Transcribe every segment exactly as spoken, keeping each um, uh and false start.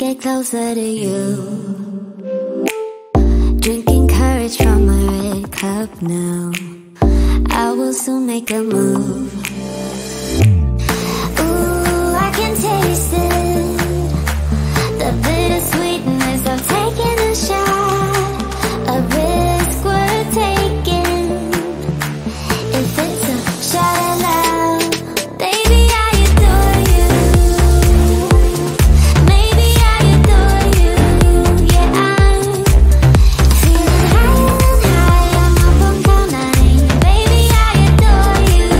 get closer to you. Drinking courage from my red cup now. I will soon make a move. Ooh, I can taste it, the bittersweetness of taking a shot, a risk worth taking. If it's a shot at love, baby, I adore you. Maybe I adore you. Yeah, I'm feeling higher and higher. I'm up on cloud nine. Baby, I adore you.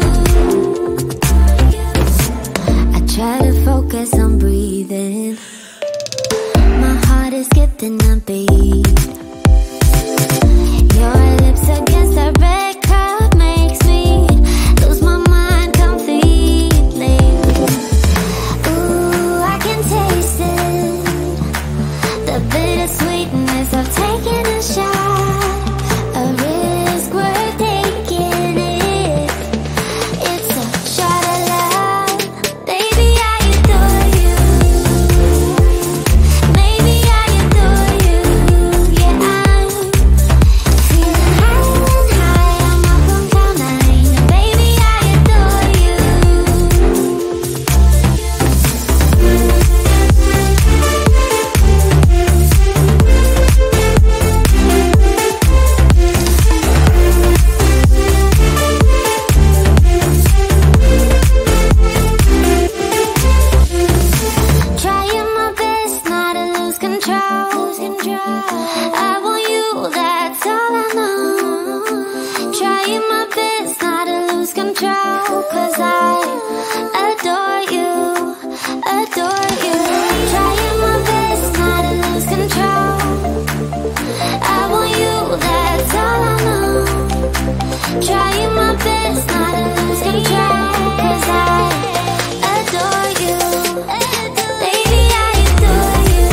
I try to focus on breathing. My heart is skipping a beat. Your lips against the red cup makes me lose my mind completely. Ooh, I can taste it, the bittersweetness of taking a shot, a risk worth taking it. It's a shot at love, baby, I adore you. Maybe I adore you. Yeah, I'm feeling higher and higher. I'm up on cloud nine. Baby, I adore you. Trying my best not to lose control. I want you, that's all I know. Trying my best not to lose control, 'cause I adore you, adore you. Trying my best not to lose control. I want you, that's all I know. Trying my best not to lose control, 'cause I adore you. Baby, I adore you.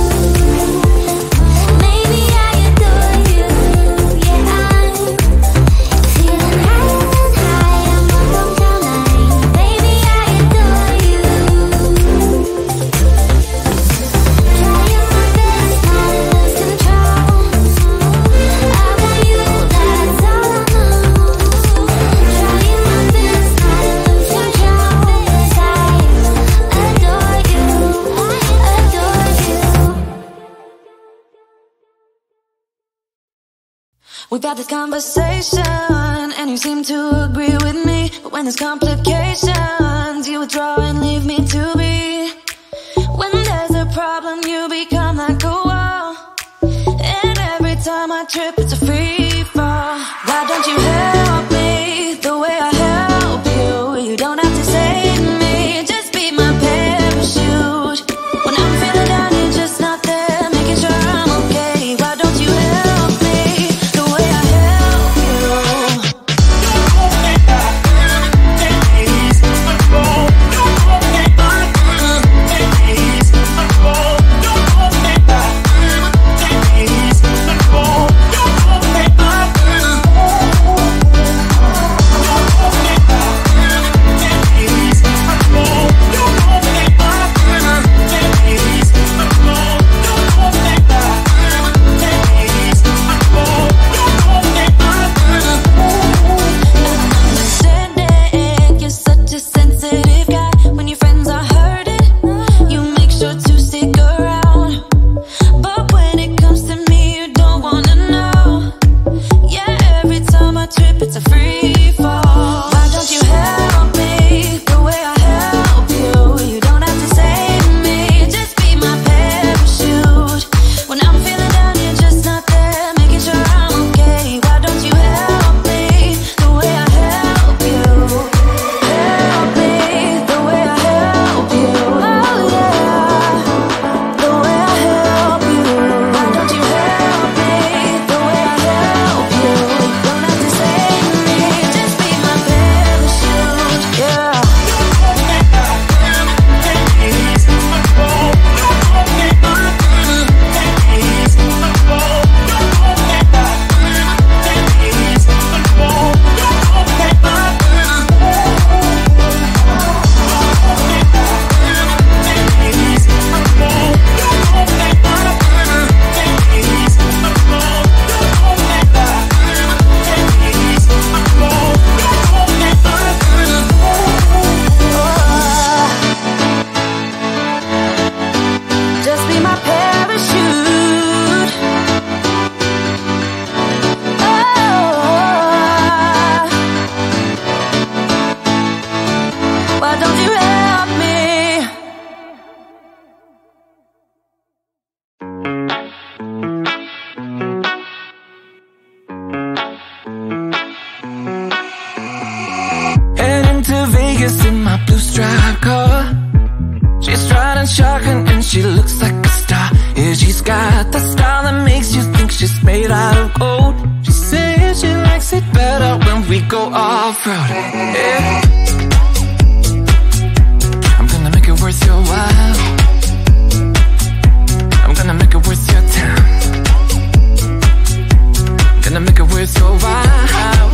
Maybe I adore you. Yeah, I'm feeling higher and higher. I'm up on cloud nine. Baby, I adore you. Trying my best not to lose control. I want you, that's all I know. Trying my best not to lose control, 'cause I adore you, adore you. We've had this conversation and you seem to agree with me, but when there's complications you withdraw and leave me to be. When there's a problem you become like a wall, and every time I trip it's a free fall. Why don't you help me the way I help you? You don't have to save me, just be my parachute. When I'm feeling down you're just not there, making sure I'm okay. Why don't you help me the way I help you? Uh, Benz in my blue striped car. She's riding shotgun and she looks like a star. Yeah, she's got the style that makes you think she's made out of gold. She says she likes it better when we go off-road. Yeah. I'm gonna make it worth your while. I'm gonna make it worth your time. Gonna make it worth your while.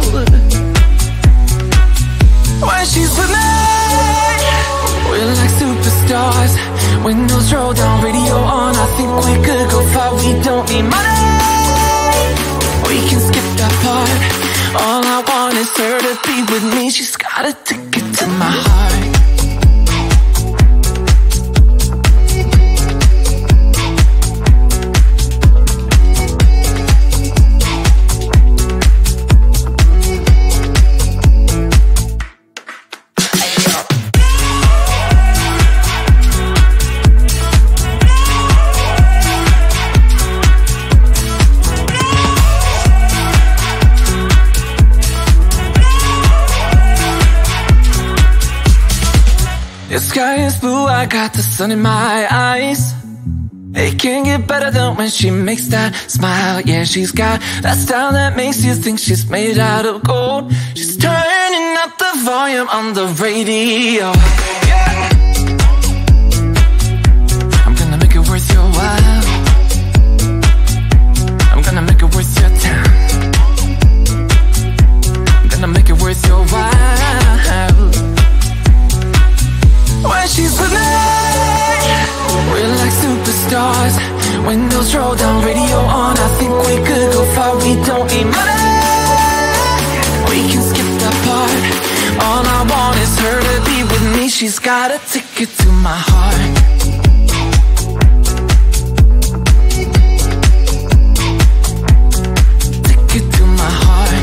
When she's with me, we're like superstars. Windows roll down, radio on. I think we could go far. We don't need money. We can skip that part. All I want is her to be with me. She's got a ticket to my heart. The sky is blue, I got the sun in my eyes. It can't get better than when she makes that smile. Yeah, she's got that style that makes you think she's made out of gold. She's turning up the volume on the radio. Yeah. I'm gonna make it worth your while. I'm gonna make it worth your time. I'm gonna make it worth your while. When she's with me, we're like superstars. Windows roll down, radio on. I think we could go far. We don't need money. We can skip that part. All I want is her to be with me. She's got a ticket to my heart. Ticket to my heart.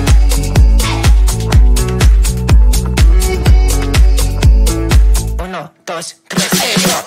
Uno, dos, tres, hey, yo.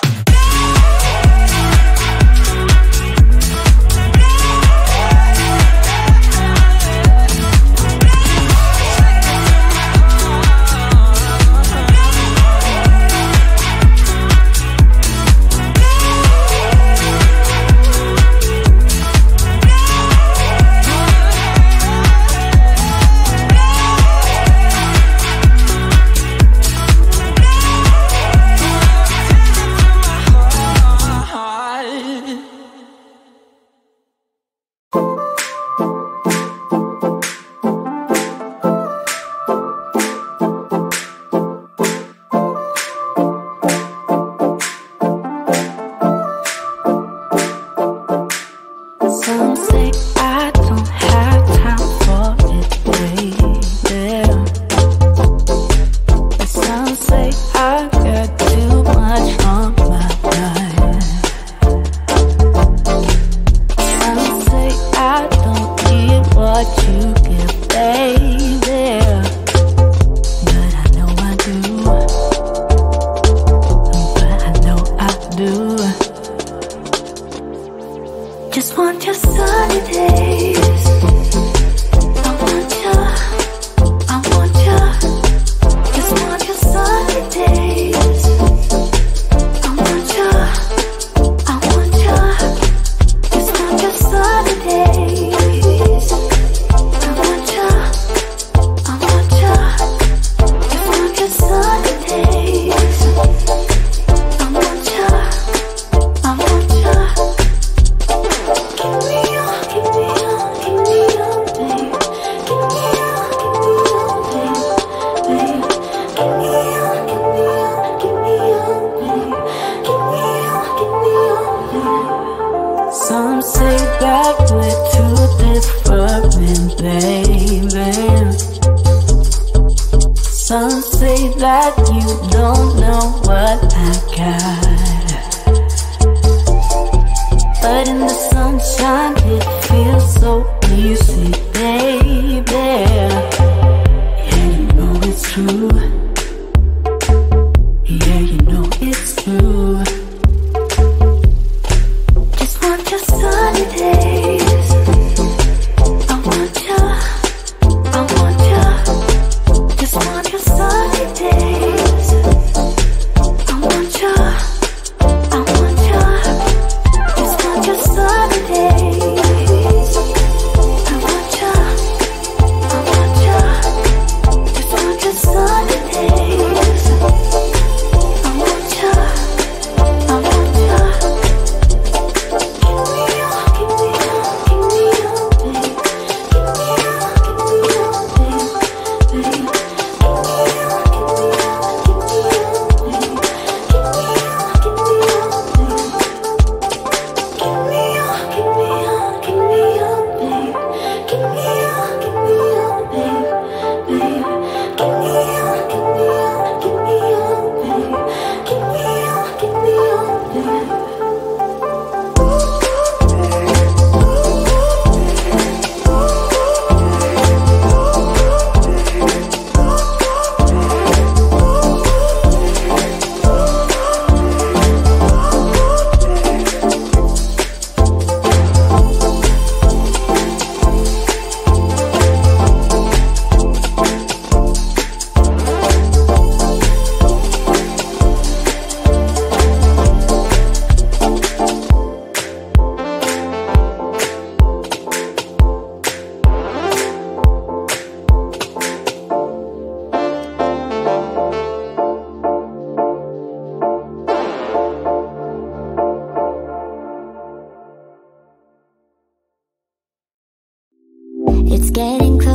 Just want your sunny days.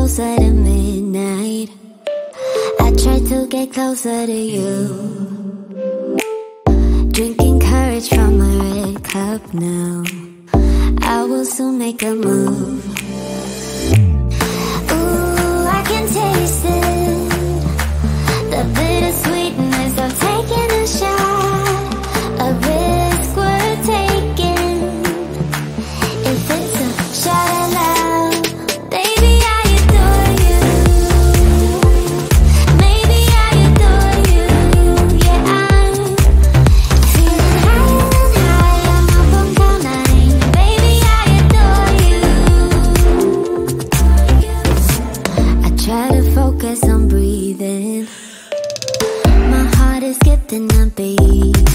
closer to midnight. I try to get closer to you, drinking courage from a red cup now. I will soon make a move. Ooh, I can taste it, the bittersweetness of taking a shot, a risk worth taking. If it's a shot at love, baby, I adore you. Maybe I adore you. Yeah, I'm feeling higher and higher. I'm up on cloud nine. Baby, I adore you. I try to focus on breathing. My heart is skipping a beat.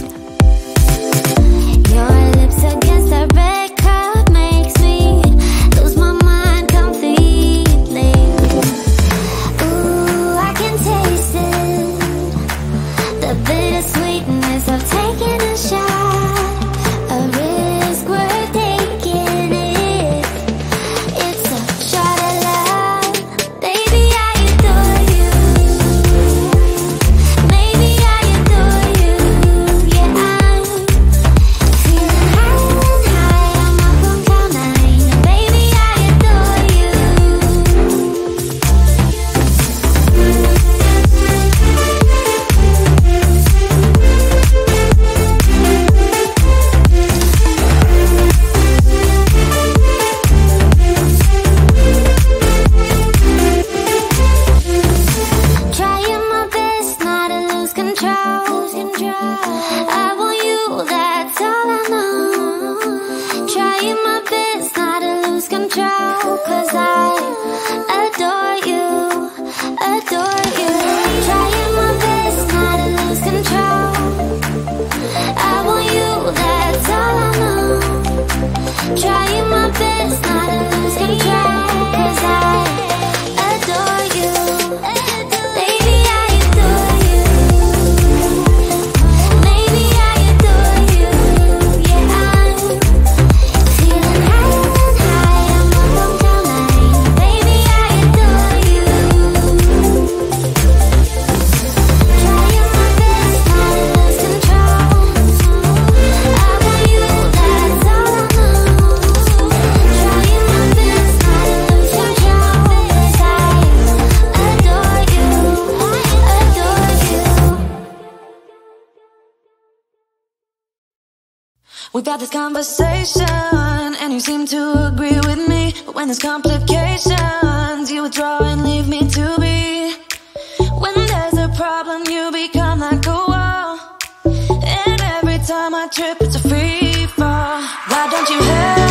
Your lips against the red cup makes me lose my mind completely. Ooh, I can taste it, the bittersweetness of taking a shot, a risk worth taking it. It's a shot at love, baby, I adore you. Maybe I adore you. Yeah, I'm feeling higher and higher. I'm up on cloud nine. Baby, I adore you. Trying my best not to lose control. I want you, that's all I know. Trying my best not to lose control, 'cause I adore you, adore you. Trying my best not to lose control. I want you, that's all I know. Trying my best not to lose control, 'cause I adore you. Baby, I adore you. Maybe I adore you. Yeah, I'm feeling higher and higher. I'm up on cloud nine. Baby, I adore you. Trying my best not to lose control. I want you, that's all I know. Trying my best not to lose control, 'cause I adore you, adore you. We've had this conversation, and you seem to agree with me. But when there's complications, you withdraw and leave me to be. When there's a problem, you become like a wall, and every time I trip, it's a free fall. Why don't you help?